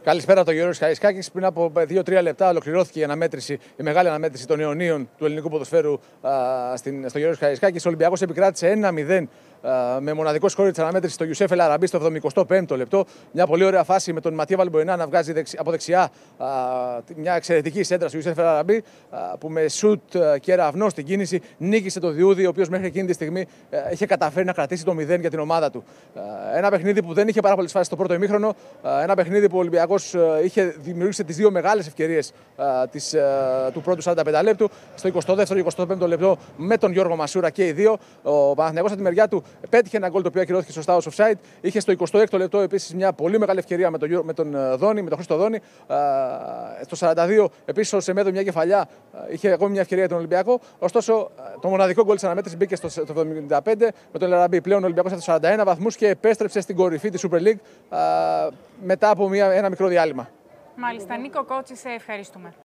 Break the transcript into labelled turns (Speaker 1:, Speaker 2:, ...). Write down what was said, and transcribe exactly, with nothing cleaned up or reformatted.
Speaker 1: Καλησπέρα από τον Γιώργο Καραϊσκάκη. Πριν από δύο τρία λεπτά ολοκληρώθηκε η αναμέτρηση, η μεγάλη αναμέτρηση των αιωνίων του ελληνικού ποδοσφαίρου α, στην, στο Γιώργο Καραϊσκάκη. Ο Ολυμπιακός επικράτησε ένα μηδέν με μοναδικό σκόρ τη αναμέτρηση στο Ιουσέφ Ελ Αραμπί στο εβδομηκοστό πέμπτο λεπτό. Μια πολύ ωραία φάση με τον Ματία Βαλμποενά να βγάζει δεξι, από δεξιά α, μια εξαιρετική σέντρα στο Ιουσέφ Ελ Αραμπί που με σουτ και ραυνό στην κίνηση νίκησε το Διούδη, ο οποίος μέχρι εκείνη τη στιγμή α, είχε καταφέρει να κρατήσει το μηδέν για την ομάδα του. Α, ένα παιχνίδι που δεν είχε πάρα πολλέ φάσει στο πρώτο ημίχρονο. Α, ένα παιχνίδι που ο Ολυμπιακός είχε δημιουργήσει τις δύο μεγάλες ευκαιρίες του πρώτου σαράντα πέντε λεπτού. Στο εικοστό δεύτερο και εικοστό πέμπτο λεπτό με τον Γιώργο Μασούρα και οι δύο. Ο Παναθηναϊκός από τη μεριά του πέτυχε ένα γκολ το οποίο ακυρώθηκε σωστά ως offside. Είχε στο εικοστό έκτο λεπτό επίσης μια πολύ μεγάλη ευκαιρία με τον, με τον Δόνη, με τον Χρήστο Δόνη. Στο σαράντα δύο επίσης ο Σεμέδο μια κεφαλιά είχε ακόμη μια ευκαιρία για τον Ολυμπιακό. Ωστόσο το μοναδικό γκολ της αναμέτρησης μπήκε στο εβδομήντα πέντε με τον Ελ Αραμπί. Πλέον ο Ολυμπιακός έχει σαράντα ένα βαθμούς και επέστρεψε στην κορυφή της Super League μετά από μια, ένα μικρό διάλειμμα.
Speaker 2: Μάλιστα, Νίκο Κότσι, σε ευχαριστούμε.